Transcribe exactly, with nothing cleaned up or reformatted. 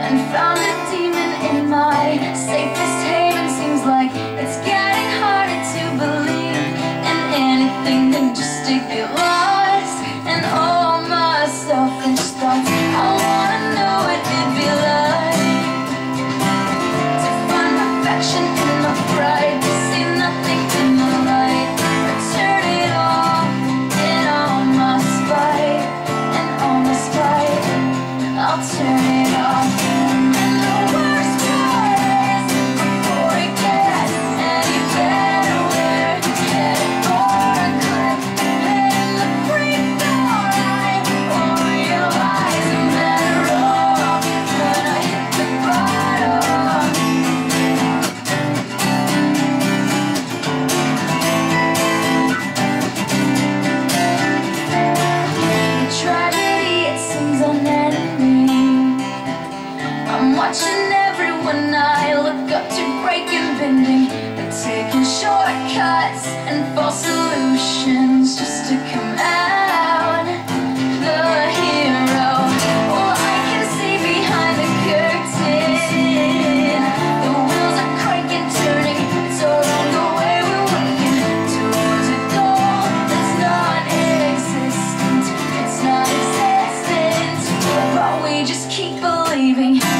and found a demon in my safest haven. Seems like it's getting harder to believe in anything than just to get lost and all my selfish thoughts. I wanna know what it'd be like to find perfection in my pride, to see nothing in the light, or turn it off in all my spite and all my spite. I'll turn it off. And the worst part is, before it gets any better, we're headed for a cliff, hitting the free throw line. Won't realize I'm better off when I hit the bottom. The tragedy, it seems unending. I'm watching everyone I look up to breaking, bending, and taking shortcuts and false solutions just to come out the hero. Well, I can see behind the curtain, the wheels are cranking, turning, it's all on the way we're working towards a goal that's non-existent. It's not existent, but we just keep believing.